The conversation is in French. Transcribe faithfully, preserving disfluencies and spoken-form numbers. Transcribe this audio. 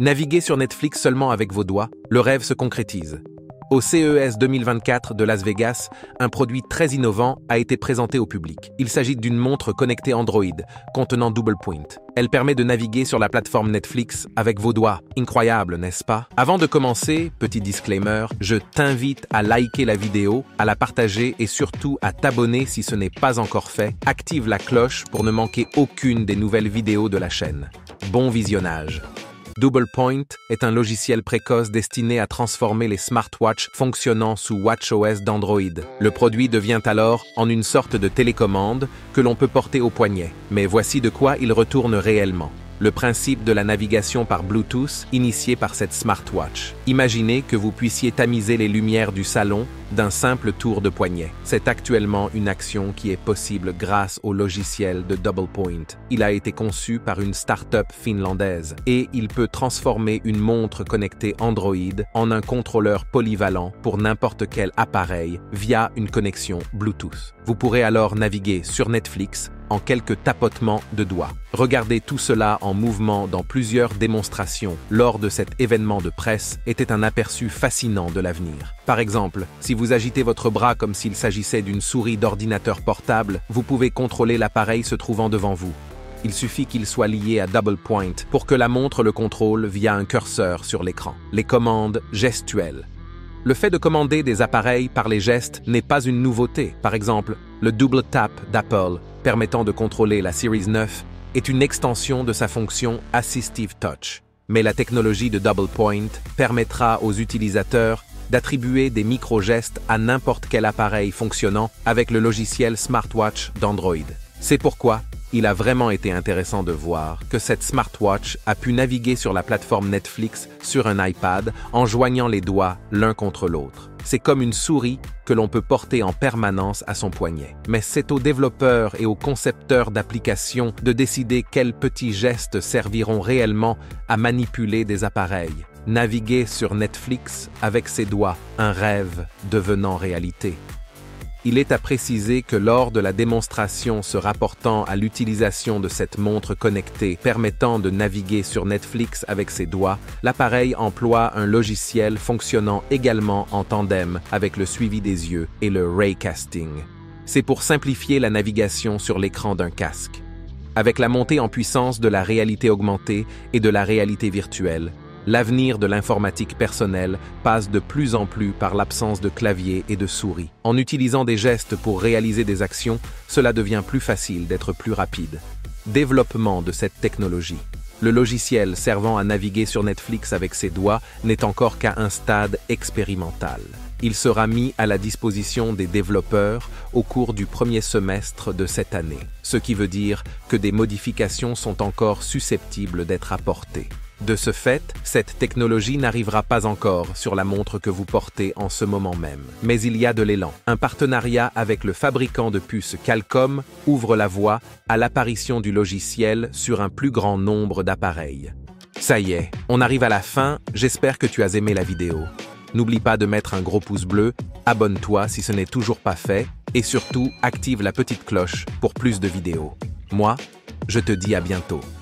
Naviguer sur Netflix seulement avec vos doigts, le rêve se concrétise. Au C E S deux mille vingt-quatre de Las Vegas, un produit très innovant a été présenté au public. Il s'agit d'une montre connectée Android, contenant Double Point. Elle permet de naviguer sur la plateforme Netflix avec vos doigts. Incroyable, n'est-ce pas? Avant de commencer, petit disclaimer, je t'invite à liker la vidéo, à la partager et surtout à t'abonner si ce n'est pas encore fait. Active la cloche pour ne manquer aucune des nouvelles vidéos de la chaîne. Bon visionnage! Double Point est un logiciel précoce destiné à transformer les smartwatches fonctionnant sous WatchOS d'Android. Le produit devient alors en une sorte de télécommande que l'on peut porter au poignet. Mais voici de quoi il retourne réellement. Le principe de la navigation par Bluetooth initié par cette smartwatch. Imaginez que vous puissiez tamiser les lumières du salon d'un simple tour de poignet. C'est actuellement une action qui est possible grâce au logiciel de Double Point. Il a été conçu par une start-up finlandaise et il peut transformer une montre connectée Android en un contrôleur polyvalent pour n'importe quel appareil via une connexion Bluetooth. Vous pourrez alors naviguer sur Netflix en quelques tapotements de doigts. Regardez tout cela en mouvement dans plusieurs démonstrations lors de cet événement de presse était un aperçu fascinant de l'avenir. Par exemple, si vous agitez votre bras comme s'il s'agissait d'une souris d'ordinateur portable, vous pouvez contrôler l'appareil se trouvant devant vous. Il suffit qu'il soit lié à Double Point pour que la montre le contrôle via un curseur sur l'écran. Les commandes gestuelles. Le fait de commander des appareils par les gestes n'est pas une nouveauté. Par exemple, le Double Tap d'Apple, permettant de contrôler la Series neuf, est une extension de sa fonction Assistive Touch. Mais la technologie de Double Point permettra aux utilisateurs d'attribuer des micro-gestes à n'importe quel appareil fonctionnant avec le logiciel smartwatch d'Android. C'est pourquoi il a vraiment été intéressant de voir que cette smartwatch a pu naviguer sur la plateforme Netflix sur un iPad en joignant les doigts l'un contre l'autre. C'est comme une souris que l'on peut porter en permanence à son poignet. Mais c'est aux développeurs et aux concepteurs d'applications de décider quels petits gestes serviront réellement à manipuler des appareils. Naviguer sur Netflix avec ses doigts, un rêve devenant réalité. Il est à préciser que lors de la démonstration se rapportant à l'utilisation de cette montre connectée permettant de naviguer sur Netflix avec ses doigts, l'appareil emploie un logiciel fonctionnant également en tandem avec le suivi des yeux et le raycasting. C'est pour simplifier la navigation sur l'écran d'un casque. Avec la montée en puissance de la réalité augmentée et de la réalité virtuelle, l'avenir de l'informatique personnelle passe de plus en plus par l'absence de clavier et de souris. En utilisant des gestes pour réaliser des actions, cela devient plus facile d'être plus rapide. Développement de cette technologie. Le logiciel servant à naviguer sur Netflix avec ses doigts n'est encore qu'à un stade expérimental. Il sera mis à la disposition des développeurs au cours du premier semestre de cette année, ce qui veut dire que des modifications sont encore susceptibles d'être apportées. De ce fait, cette technologie n'arrivera pas encore sur la montre que vous portez en ce moment même. Mais il y a de l'élan. Un partenariat avec le fabricant de puces Qualcomm ouvre la voie à l'apparition du logiciel sur un plus grand nombre d'appareils. Ça y est, on arrive à la fin, j'espère que tu as aimé la vidéo. N'oublie pas de mettre un gros pouce bleu, abonne-toi si ce n'est toujours pas fait, et surtout active la petite cloche pour plus de vidéos. Moi, je te dis à bientôt.